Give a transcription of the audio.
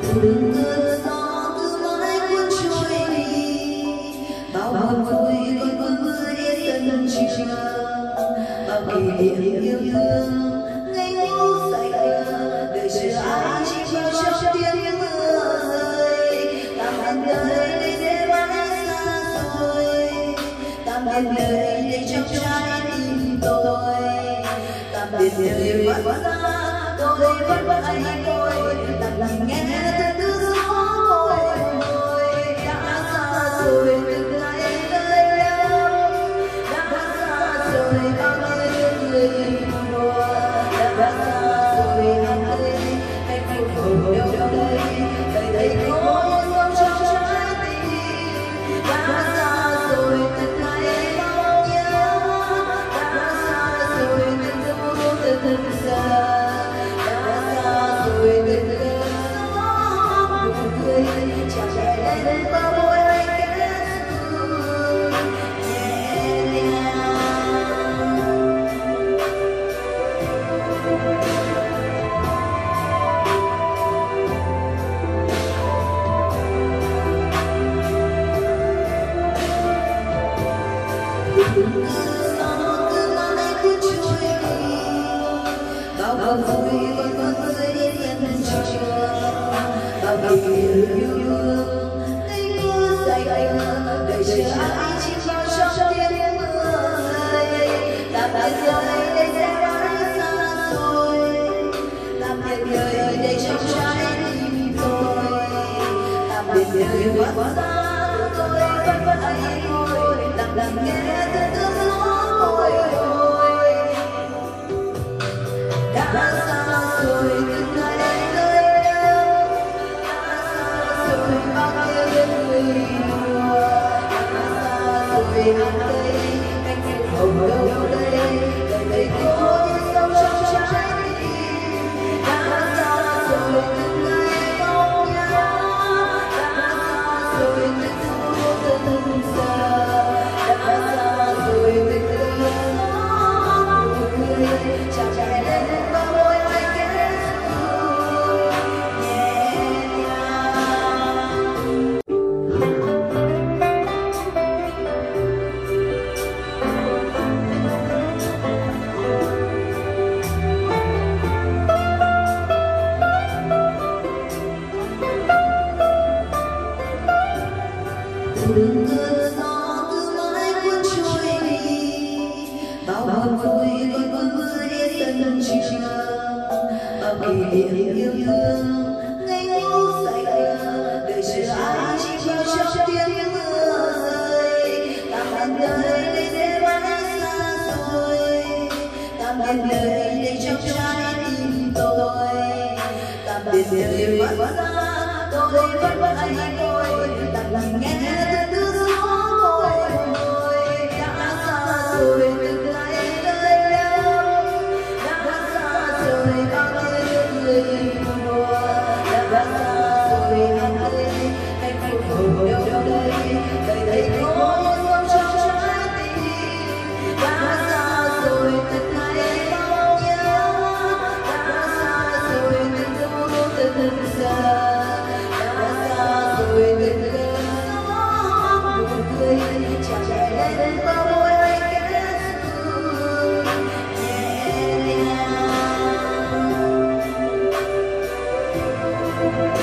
Từng cơn gió cứ mãi cuốn trôi đi, bao buồn vui còn vương với sân trường, bao kỷ niệm yêu thương ngây ngô say khờ, đời chưa ai chỉ vào trong tiếng mưa rơi. Tạm biệt đời đây sẽ mãi xa xôi, tạm biệt đời để trong trái tim tôi, tạm biệt đời vẫn xa tôi vẫn anh tôi, lặng nghe từng cơn gió bồi hồi đã xa rồi từng ngày nơi đâu, đã xa rồi bao nhiêu người đùa, đã xa rồi anh ơi hạnh phúc đâu đâu đây đây đây có sông trong trái tim, đã xa rồi từng ngày bao nhớ, đã xa rồi từng dấu từng giờ, đã xa rồi từng chào trẻ lên bao môi anh kết thúc nhẹ nhàng. Từng cơn gió cứ mãi cuốn trôi đi, bao buồn vui còn vương dưới sân trường, bao kỷ niệm yêu thương ngây ngô say khờ, đời chưa ai chỉ vào trong tiếng mưa rơi. Tạm biệt đời đây sẽ mãi xa xôi, tạm biệt đời để trong trái tim tôi, tạm biệt đời vẫn xa tôi vẫn anh thôi, lặng nghe từng cơn gió bồi hồi đã xa rồi từng ngày nơi đâu, rồi bao nhiêu người đùa, đã xa rồi anh ơi anh phúc đâu đâu đây đời đây có những sông trong trái tim, đã xa rồi từng ngày mong nhớ, đã xa rồi từng phút từng giờ, đã xa rồi từng cơn gió người chào trẻ lên bao môi anh kết thúc nhẹ nhàng. Từng cơn gió cứ mãi cuốn trôi đi, bao buồn vui còn vương với sân trường, bao kỷ niệm yêu thương ngây ngô say khờ, đời chưa ai chỉ vào trong tiếng mưa rơi. Tạm biệt đời đây sẽ mãi xa xôi, tạm biệt đời để trong trái tim tôi, tạm biệt đời vẫn xa tôi vẫn anh tôi, lặng nghe từng cơn gió bồi hồi đã xa rồi từng ngày nơi đâu, đã xa rồi bao nhiêu người đùa, đã xa rồi anh ơi hạnh phúc đâu đâu đây đây đây có sông trong trái tim, đã xa rồi từng ngày bao nhớ, đã xa rồi từng dấu từng giờ, đã xa rồi từng cơn gió người chào trẻ lên bao môi anh kết thúc nhẹ nhàng.